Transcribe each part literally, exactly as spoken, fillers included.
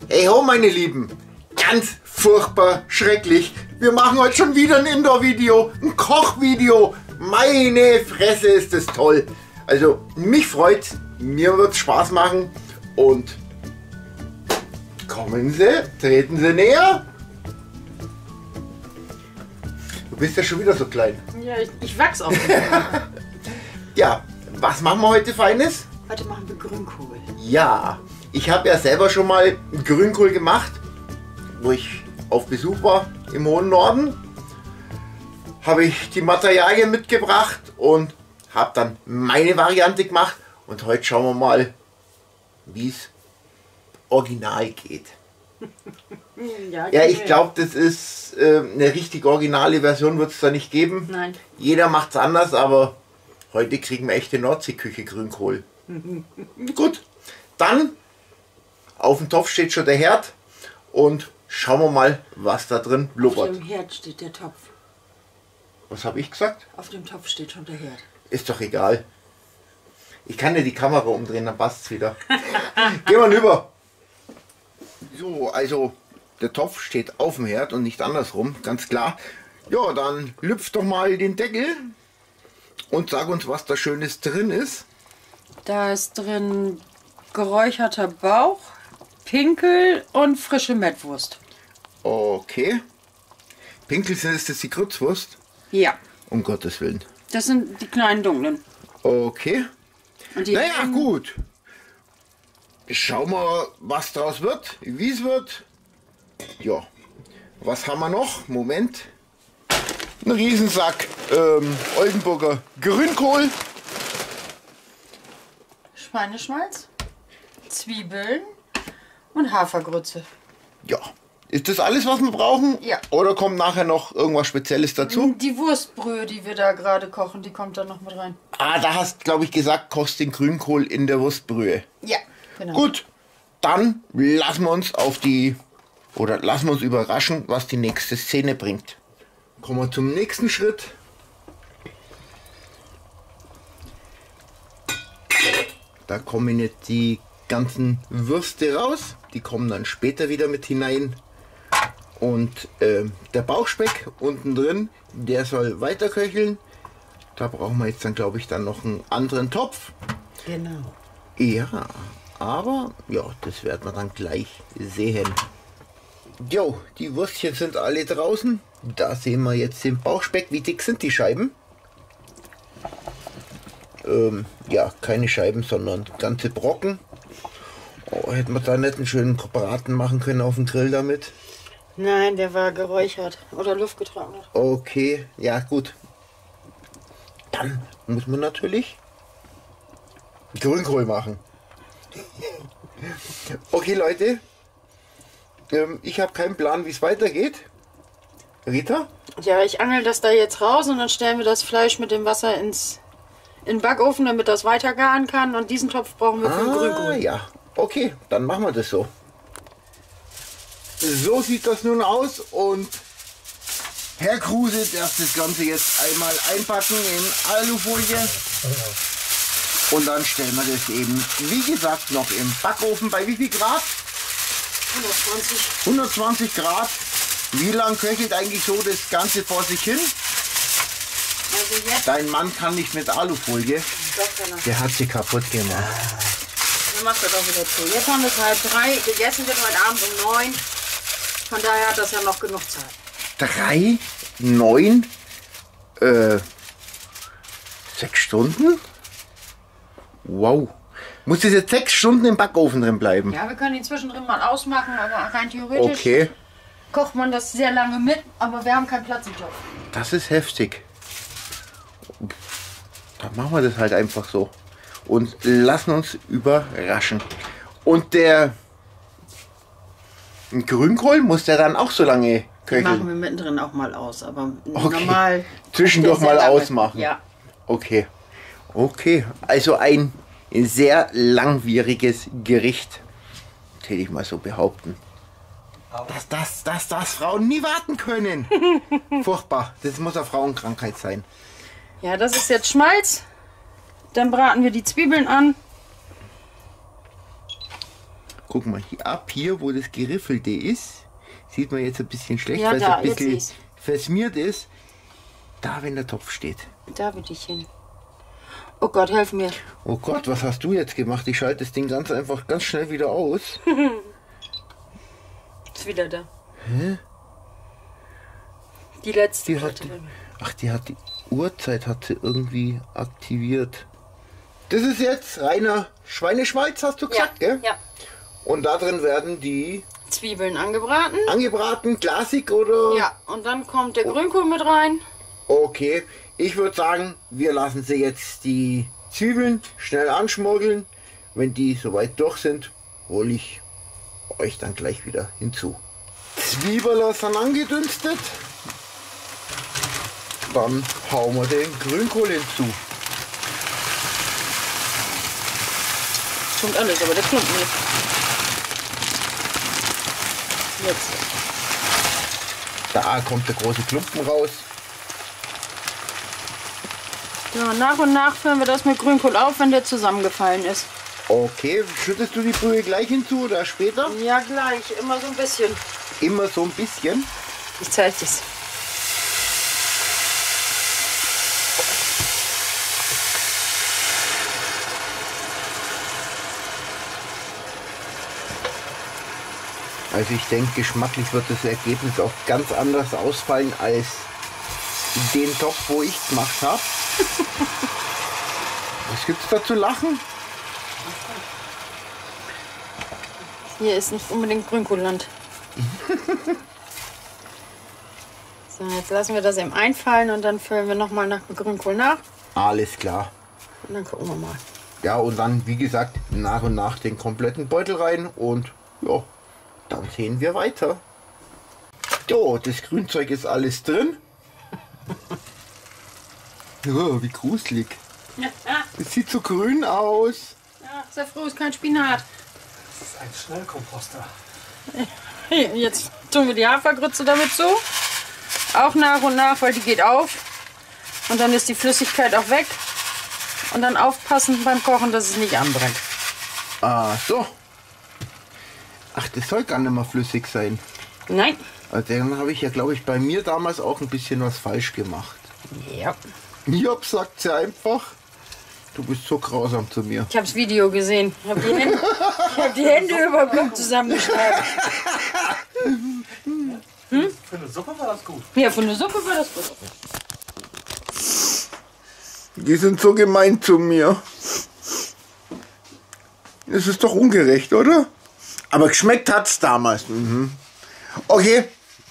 Hey ho, meine Lieben, ganz furchtbar schrecklich. Wir machen heute schon wieder ein Indoor-Video, ein Kochvideo. Meine Fresse, ist das toll. Also mich freut's, mir wird's Spaß machen und kommen Sie, treten Sie näher. Du bist ja schon wieder so klein. Ja, ich, ich wachs auch. Ja, was machen wir heute Feines? Heute machen wir Grünkohl. Ja, ich habe ja selber schon mal Grünkohl gemacht, wo ich auf Besuch war im hohen Norden. Habe ich die Materialien mitgebracht und habe dann meine Variante gemacht. Und heute schauen wir mal, wie es original geht. Ja, Ja, ich glaube, das ist äh, eine richtig originale Version, wird es da nicht geben. Nein. Jeder macht es anders, aber heute kriegen wir echte Nordseeküche Grünkohl. Gut, dann auf dem Topf steht schon der Herd und schauen wir mal, was da drin Auf blubbert. dem Herd steht der Topf. Was habe ich gesagt? Auf dem Topf steht schon der Herd. Ist doch egal. Ich kann ja die Kamera umdrehen, dann passt es wieder. Gehen wir rüber. So, also der Topf steht auf dem Herd und nicht andersrum, ganz klar. Ja, dann lüpf doch mal den Deckel und sag uns, was da Schönes drin ist. Da ist drin geräucherter Bauch, Pinkel und frische Mettwurst. Okay. Pinkel, ist das die Grützwurst? Ja, Um Gottes Willen. das sind die kleinen dunklen. Okay. Und die Naja, gut. Schauen wir, was draus wird, wie es wird. Ja. Was haben wir noch? Moment. Ein Riesensack ähm, Oldenburger Grünkohl. Schweineschmalz, Zwiebeln und Hafergrütze. Ja. Ist das alles, was wir brauchen? Ja. Oder kommt nachher noch irgendwas Spezielles dazu? Die Wurstbrühe, die wir da gerade kochen, die kommt dann noch mit rein. Ah, da hast, glaube ich, gesagt, kostet den Grünkohl in der Wurstbrühe. Ja, genau. Gut, dann lassen wir uns auf die, oder lassen wir uns überraschen, was die nächste Szene bringt. Kommen wir zum nächsten Schritt. Da kommen jetzt die ganzen Würste raus. Die kommen dann später wieder mit hinein. Und äh, der Bauchspeck unten drin, der soll weiter köcheln. Da brauchen wir jetzt dann, glaube ich, dann noch einen anderen Topf. Genau. Ja, aber ja, das werden wir dann gleich sehen. Jo, die Würstchen sind alle draußen. Da sehen wir jetzt den Bauchspeck. Wie dick sind die Scheiben? Ähm, ja, keine Scheiben, sondern ganze Brocken. Oh, hätten wir da nicht einen schönen Braten machen können auf dem Grill damit? Nein, der war geräuchert oder luftgetrocknet. Okay, ja gut. Dann muss man natürlich Grünkohl machen. Okay Leute, ähm, ich habe keinen Plan, wie es weitergeht. Rita? Ja, ich angel das da jetzt raus und dann stellen wir das Fleisch mit dem Wasser ins in den Backofen, damit das weiter garen kann. Und diesen Topf brauchen wir für den Ah, Grünkohl. ja, okay, dann machen wir das so. So sieht das nun aus und Herr Kruse darf das Ganze jetzt einmal einpacken in Alufolie. Und dann stellen wir das eben, wie gesagt, noch im Backofen. Bei wie viel Grad? hundertzwanzig. hundertzwanzig Grad. Wie lang köchelt eigentlich so das Ganze vor sich hin? Also jetzt, Dein Mann kann nicht mit Alufolie. doch, genau. Der hat sie kaputt gemacht. Dann macht das auch wieder zu. Jetzt haben wir es halb drei. Gegessen wird heute Abend um neun. Von daher hat das ja noch genug Zeit. Drei, neun, äh, sechs Stunden? Wow. Muss das jetzt sechs Stunden im Backofen drin bleiben? Ja, wir können ihn zwischendrin mal ausmachen, aber rein theoretisch Okay, kocht man das sehr lange mit, aber wir haben keinen Platz im Topf. das ist heftig. Dann machen wir das halt einfach so. Und lassen uns überraschen. Und der Grünkohl, muss der dann auch so lange Den machen köcheln? wir mittendrin auch mal aus, aber Okay. normal. Zwischendurch der sehr mal lange. ausmachen. Ja. Okay. Okay, also ein sehr langwieriges Gericht, hätte ich mal so behaupten. Dass das, dass das Frauen nie warten können. Furchtbar. Das muss eine Frauenkrankheit sein. Ja, das ist jetzt Schmalz. Dann braten wir die Zwiebeln an. Guck mal, hier ab hier, wo das Geriffelte ist, sieht man jetzt ein bisschen schlecht, Ja, weil es da, ein jetzt bisschen ist. versmiert ist. Da, wenn der Topf steht. Da will ich hin. Oh Gott, helf mir. Oh Gott, was hast du jetzt gemacht? Ich schalte das Ding ganz einfach ganz schnell wieder aus. Ist wieder da. Hä? Die letzte. Die hat, ach, die hat die Uhrzeit hat sie irgendwie aktiviert. Das ist jetzt reiner Schweineschmalz, hast du gesagt, ja, gell? ja. Und da drin werden die Zwiebeln angebraten. angebraten, glasig oder? Ja, und dann kommt der Grünkohl mit rein. Okay, ich würde sagen, wir lassen sie jetzt die Zwiebeln schnell anschmuggeln. Wenn die soweit durch sind, hole ich euch dann gleich wieder hinzu. Zwiebeln sind angedünstet. Dann hauen wir den Grünkohl hinzu. Kommt alles, aber der Klumpen nicht. Jetzt. Da kommt der große Klumpen raus. Ja, nach und nach füllen wir das mit Grünkohl auf, wenn der zusammengefallen ist. Okay, schüttest du die Brühe gleich hinzu oder später? Ja, gleich. Immer so ein bisschen. Immer so ein bisschen. Ich zeige es. Also ich denke, geschmacklich wird das Ergebnis auch ganz anders ausfallen als den Topf, wo ich es gemacht habe. Was gibt's da zu lachen? Hier ist nicht unbedingt Grünkohlland. So, jetzt lassen wir das eben einfallen und dann füllen wir nochmal nach Grünkohl nach. Alles klar. Und dann gucken wir mal. Ja, und dann, wie gesagt, nach und nach den kompletten Beutel rein und ja, dann sehen wir weiter. So, das Grünzeug ist alles drin. Ja, wie gruselig. Es sieht so grün aus. Ja, sehr froh, ist kein Spinat. Das ist ein Schnellkomposter. Jetzt tun wir die Hafergrütze damit zu. Auch nach und nach, weil die geht auf. Und dann ist die Flüssigkeit auch weg. Und dann aufpassen beim Kochen, dass es nicht anbrennt. Ah, so. Ach, das soll gar nicht mehr flüssig sein. Nein. Also dann habe ich ja, glaube ich, bei mir damals auch ein bisschen was falsch gemacht. Ja. Job sagt sie einfach, du bist so grausam zu mir. Ich habe das Video gesehen. Ich habe die Hände, ich hab die Hände über den Kopf zusammengeschlagen. Hm? Für eine Suppe war das gut. Ja, für eine Suppe war das gut. Die sind so gemein zu mir. Das ist doch ungerecht, oder? Aber geschmeckt hat's damals. Mhm. Okay.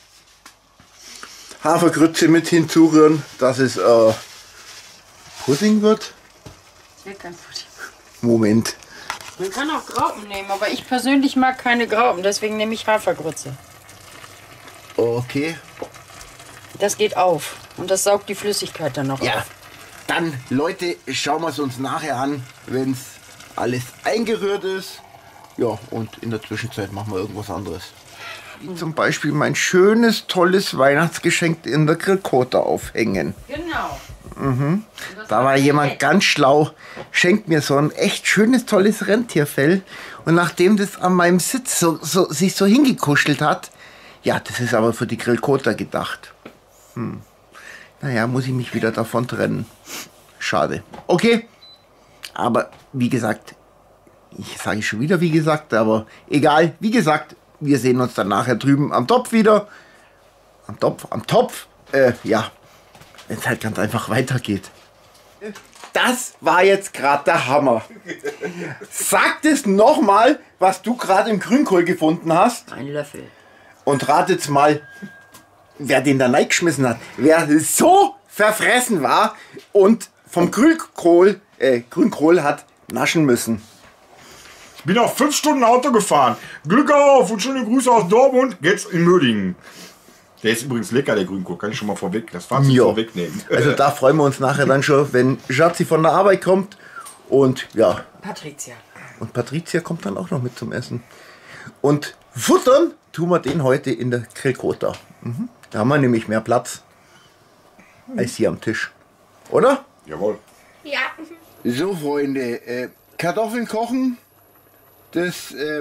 Hafergrütze mit hinzurühren, dass es äh, Pudding wird. Das wird kein Pudding. Moment. Man kann auch Graupen nehmen, aber ich persönlich mag keine Graupen, deswegen nehme ich Hafergrütze. Okay. Das geht auf und das saugt die Flüssigkeit dann noch Ja. auf. Dann, Leute, schauen wir es uns nachher an, wenn es alles eingerührt ist. Ja, und in der Zwischenzeit machen wir irgendwas anderes. Wie zum Beispiel mein schönes, tolles Weihnachtsgeschenk in der Grillkote aufhängen. Genau. Da war jemand ganz schlau, schenkt mir so ein echt schönes, tolles Rentierfell. Und nachdem das an meinem Sitz so, so, sich so hingekuschelt hat, ja, das ist aber für die Grillkote gedacht. Hm. Naja, muss ich mich wieder davon trennen. Schade. Okay, aber wie gesagt, ich sage schon wieder wie gesagt, aber egal, wie gesagt, wir sehen uns dann nachher drüben am Topf wieder. Am Topf, am Topf, äh, ja, wenn es halt ganz einfach weitergeht. Das war jetzt gerade der Hammer. Sag es nochmal, was du gerade im Grünkohl gefunden hast. Ein Löffel. Und ratet mal, wer den da reingeschmissen hat. Wer so verfressen war und vom Grünkohl, äh, Grünkohl hat naschen müssen. Ich bin auch fünf Stunden Auto gefahren. Glück auf und schöne Grüße aus Dortmund. Jetzt in Mödingen. Der ist übrigens lecker, der Grünkohl. Kann ich schon mal vorweg, das Fazit Jo. vorwegnehmen. Also da freuen wir uns nachher dann schon, wenn Schatzi von der Arbeit kommt. Und ja, Patricia. und Patricia kommt dann auch noch mit zum Essen. Und futtern tun wir den heute in der Grillkota. Mhm. Da haben wir nämlich mehr Platz als hier am Tisch. Oder? Jawohl. Ja. So, Freunde, äh, Kartoffeln kochen. Das ähm,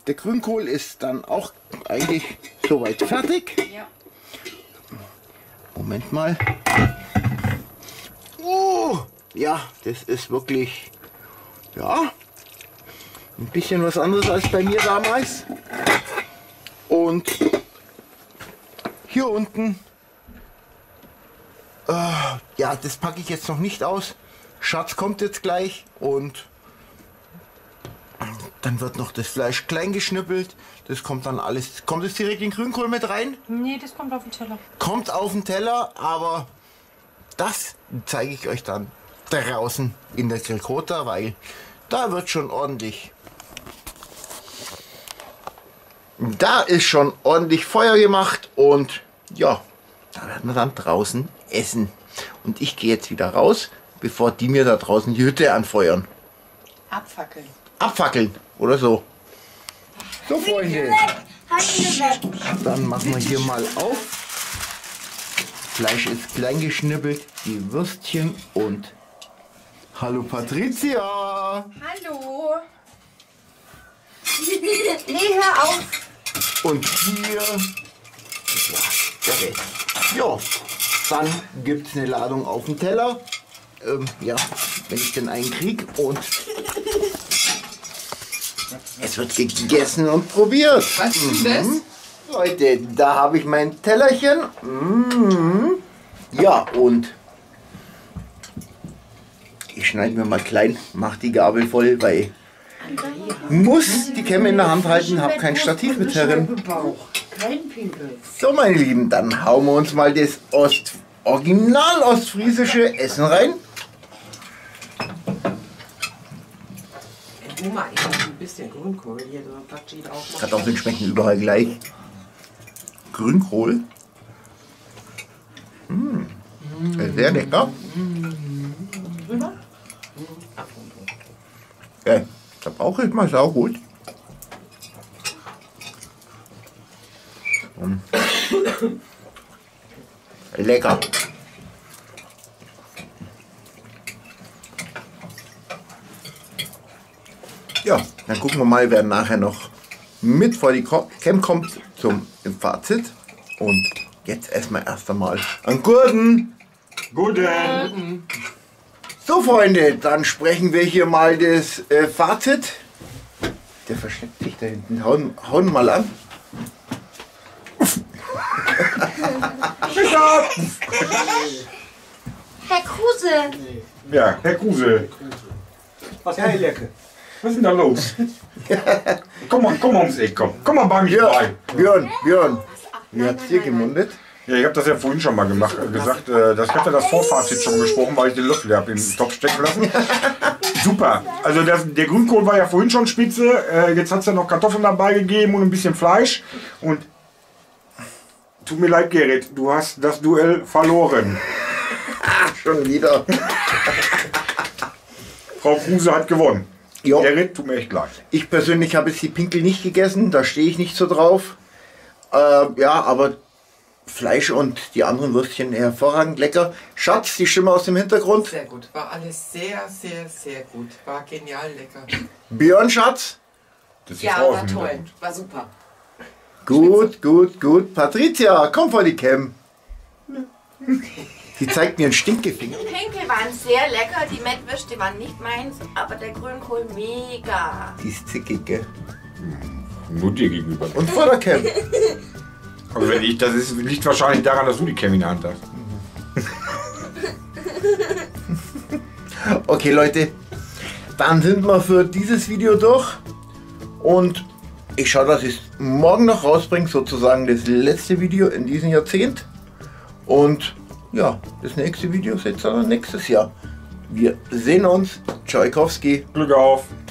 der Grünkohl ist dann auch eigentlich soweit fertig. Ja. Moment mal. Oh, ja, das ist wirklich, ja, ein bisschen was anderes als bei mir damals. Und hier unten, äh, ja, das packe ich jetzt noch nicht aus. Schatz kommt jetzt gleich und dann wird noch das Fleisch klein geschnippelt. Das kommt dann alles. Kommt es direkt in den Grünkohl mit rein? Nee, das kommt auf den Teller. Kommt auf den Teller, aber das zeige ich euch dann draußen in der Grillkota, weil da wird schon ordentlich. Da ist schon ordentlich Feuer gemacht und ja, da werden wir dann draußen essen. Und ich gehe jetzt wieder raus, bevor die mir da draußen die Hütte anfeuern. Abfackeln. Abfackeln oder so. So, Freunde. Dann machen wir hier mal auf. Fleisch ist klein geschnippelt, die Würstchen und hallo Patricia. Hallo. Nee, hör auf. Und hier, ja, der Rest. Ja, dann gibt es eine Ladung auf den Teller. Ähm, ja, wenn ich denn einen krieg und es wird gegessen und probiert. Was ist das? Leute, da habe ich mein Tellerchen. Mhm. Ja, und ich schneide mir mal klein, mach die Gabel voll, weil muss die Kämme in der Hand halten, habe kein Stativ mit herin. Kein Pinkel. So, meine Lieben, dann hauen wir uns mal das Ost original ostfriesische Essen rein. Du mal eben ein bisschen Grünkohl hier, so Patschi auch. Kartoffeln schmecken überall gleich. Grünkohl. Mmh. Sehr lecker. Rüber? Ja, da brauche ich mal sau gut. Mm. Lecker. Ja, dann gucken wir mal, wer nachher noch mit vor die Cam kommt zum Fazit. Und jetzt erstmal erst einmal einen Gurken. Guten. So, Freunde, dann sprechen wir hier mal das äh, Fazit. Der versteckt sich da hinten. Hauen, hauen mal an. Herr Kruse. Ja, Herr Kruse. Was für eine Lecke. Was ist denn da los? komm mal, komm mal ums Eck, komm. Komm mal bei mir vorbei. Björn, Björn, wie hat's dir gemundet? Ja, ich habe das ja vorhin schon mal gemacht, äh, gesagt, äh, das, ich hatte das Vorfazit schon gesprochen, weil ich den Löffel habe im Topf stecken lassen. Super. Also das, der Grünkohl war ja vorhin schon spitze. Äh, jetzt hat es ja noch Kartoffeln dabei gegeben und ein bisschen Fleisch. Und tut mir leid, Gerrit, du hast das Duell verloren. Ach, schon wieder. Frau Kruse hat gewonnen. Jo. Gerrit, tut mir echt leid. Ich persönlich habe jetzt die Pinkel nicht gegessen, da stehe ich nicht so drauf. Äh, ja, aber Fleisch und die anderen Würstchen hervorragend lecker. Schatz, die Stimme aus dem Hintergrund. Sehr gut, war alles sehr, sehr, sehr gut. War genial lecker. Björn, Schatz. Das ist Ja, Frau aus war dem toll, Hintergrund. war super. Gut, gut, gut. Patricia, komm vor die Cam. Sie zeigt mir einen Stinkefinger. Die Pinkel waren sehr lecker, die Mettwürste waren nicht meins, aber der Grünkohl mega. Die ist zickig, gell? Nur dir gegenüber. Und vor der Cam. Also wenn ich, das ist, liegt wahrscheinlich daran, dass du die Cam in der Hand hast. Okay, Leute, dann sind wir für dieses Video durch. Und ich schaue, dass ich es morgen noch rausbringe, sozusagen das letzte Video in diesem Jahrzehnt. Und ja, das nächste Video seht ihr dann nächstes Jahr. Wir sehen uns. Tschaikowski. Glück auf.